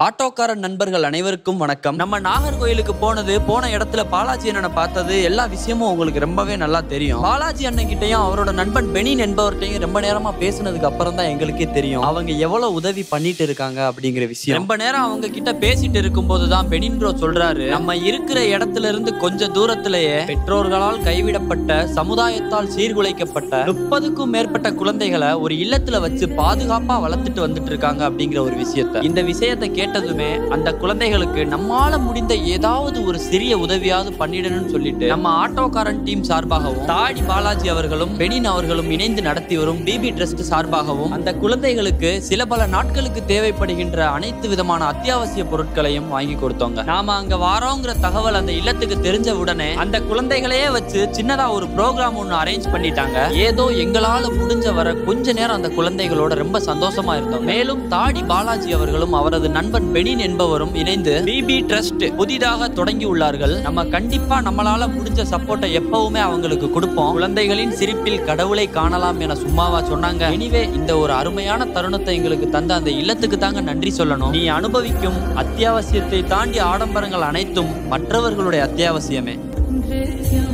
ஆட்டோக்காரன் நண்பர்கள் அனைவருக்கும் வணக்கம். நம்ம நாகர்கோயிலுக்கு போன இடத்துல பாலாஜி அண்ணனை பார்த்தது எல்லா விஷயமும் உங்களுக்கு ரொம்பவே நல்லா தெரியும். பாலாஜி அண்ணன் கிட்டையும் அவரோட நண்பன் பெனின் என்பவர்கிட்டையும் ரொம்ப நேரமா பேசினதுக்கு அப்புறம் தான் எங்களுக்கே தெரியும் அவங்க எவ்வளவு உதவி பண்ணிட்டு இருக்காங்க அப்படிங்கிற விஷயம். ரொம்ப நேரம் அவங்க கிட்ட பேசிட்டு இருக்கும் போதுதான் பெனின் ப்ரோ சொல்றாரு, நம்ம இருக்கிற இடத்துல இருந்து கொஞ்ச தூரத்திலேயே பெற்றோர்களால் கைவிடப்பட்ட, சமுதாயத்தால் சீர்குலைக்கப்பட்ட 30க்கும் மேற்பட்ட குழந்தைகளை ஒரு இல்லத்துல வச்சு பாதுகாப்பா வளர்த்துட்டு வந்துட்டு இருக்காங்க அப்படிங்கிற ஒரு விஷயத்த. இந்த விஷயத்தை கேட்டதுமே அந்த குழந்தைகளுக்கு நம்மால முடிந்த ஏதாவது ஒரு சிறிய உதவியாவது பண்ணிடணும்னு சொல்லிட்டு நம்ம ஆட்டோக்காரன் டீம் சார்பாகவும் தாடி பாலாஜி அவர்களும் பெனின் அவர்களும் இணைந்து நடத்தி வரும் பிபி ட்ரஸ்ட் சார்பாகவும் அந்த குழந்தைகளுக்கு சில பல நாட்களுக்கு தேவைப்படுகின்ற அனைத்து விதமான அத்தியாவசிய பொருட்களையும் வாங்கி கொடுத்தோங்க. நாம அங்க வாரோங்கிற தகவல் அந்த இல்லத்துக்கு தெரிஞ்ச உடனே அந்த குழந்தைகளையே வச்சு சின்னதா ஒரு ப்ரோக்ராம் ஒன்னு அரேஞ்ச் பண்ணிட்டாங்க. ஏதோ எங்களால முடிஞ்ச வர கொஞ்ச நேரம் அந்த குழந்தைகளோட ரொம்ப சந்தோஷமா இருந்தோம். மேலும் தாடி பாலாஜி அவர்களும் அவரது நண்பன் பெனின் என்பவரும் இணைந்து பிபி ட்ரஸ்ட் புதிதாக தொடங்கி உள்ளார்கள். நம்ம கண்டிப்பா நம்மளால முடிஞ்ச சப்போர்ட்டை எப்பவுமே அவங்களுக்கு கொடுப்போம். குழந்தைகளின் சிரிப்பில் கடவுளை காணலாம் என சும்மாவா சொன்னாங்க. எனிவே இந்த ஒரு அருமையான தருணத்தை எங்களுக்கு தந்த அந்த இல்லத்துக்கு தாங்க நன்றி சொல்லணும். நீ அனுபவிக்கும் அத்தியாவசியத்தை தாண்டி ஆடம்பரங்கள் அனைத்தும் மற்றவர்களுடைய அத்தியாவசியமே.